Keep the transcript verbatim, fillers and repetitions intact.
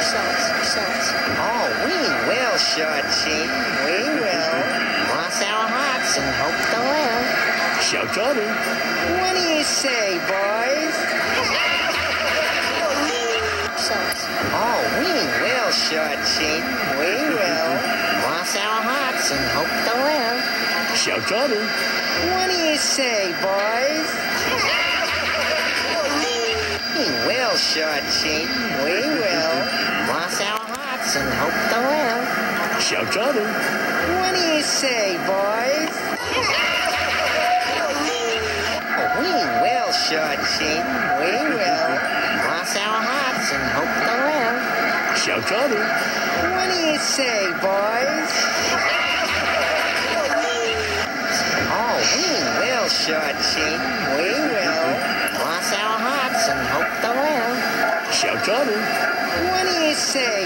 Salt, salt. Oh, we will, Shorty. We will. Cross our hearts and hope to live. 小张呢 What do you say, boys? Salt. Oh, we will, Shorty. We will. Cross our hearts and hope to live. 小张呢 What do you say, boys? We will, Shorty. We will. Cross our hearts and hope to live. 小张呢 What do you say, boys? We will, Shorty. We will. Cross our hearts and hope to live. 小张呢 What do you say, boys? Oh, we will, Shorty. We will. Cross our hearts and hope to live. 小张呢 What do you say,